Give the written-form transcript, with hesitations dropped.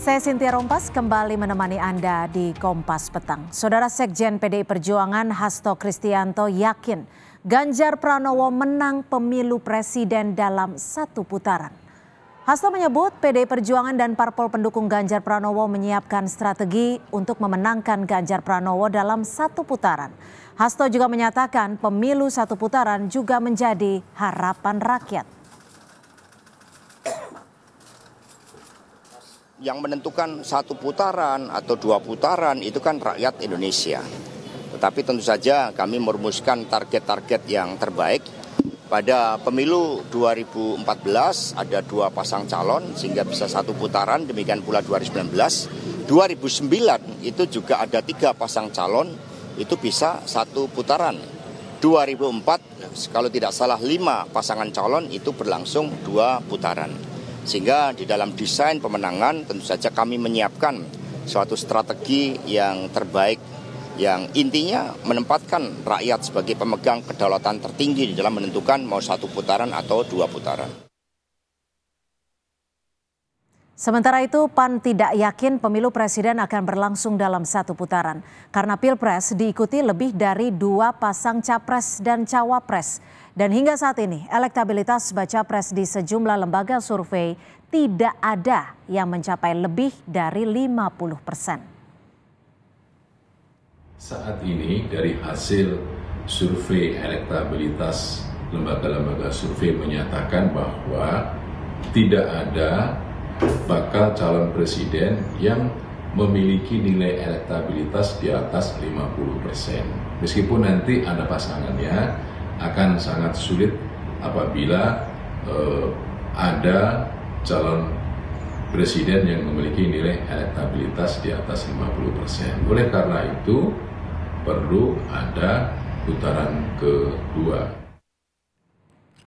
Saya Cynthia Rompas kembali menemani Anda di Kompas Petang. Saudara Sekjen PDI Perjuangan Hasto Kristianto yakin Ganjar Pranowo menang pemilu presiden dalam satu putaran. Hasto menyebut PDI Perjuangan dan parpol pendukung Ganjar Pranowo menyiapkan strategi untuk memenangkan Ganjar Pranowo dalam satu putaran. Hasto juga menyatakan pemilu satu putaran juga menjadi harapan rakyat. Yang menentukan satu putaran atau dua putaran itu kan rakyat Indonesia. Tetapi tentu saja kami merumuskan target-target yang terbaik. Pada pemilu 2014 ada dua pasang calon sehingga bisa satu putaran, demikian pula 2019. 2009 itu juga ada tiga pasang calon, itu bisa satu putaran. 2004 kalau tidak salah 5 pasangan calon itu berlangsung 2 putaran. Sehingga di dalam desain pemenangan tentu saja kami menyiapkan suatu strategi yang terbaik yang intinya menempatkan rakyat sebagai pemegang kedaulatan tertinggi di dalam menentukan mau satu putaran atau 2 putaran. Sementara itu, PAN tidak yakin pemilu presiden akan berlangsung dalam satu putaran karena Pilpres diikuti lebih dari 2 pasang capres dan cawapres. Dan hingga saat ini, elektabilitas baca pres di sejumlah lembaga survei tidak ada yang mencapai lebih dari 50%. Saat ini dari hasil survei elektabilitas lembaga-lembaga survei menyatakan bahwa tidak ada bakal calon presiden yang memiliki nilai elektabilitas di atas 50%. Meskipun nanti ada pasangannya, akan sangat sulit apabila ada calon presiden yang memiliki nilai elektabilitas di atas 50%. Oleh karena itu perlu ada putaran kedua.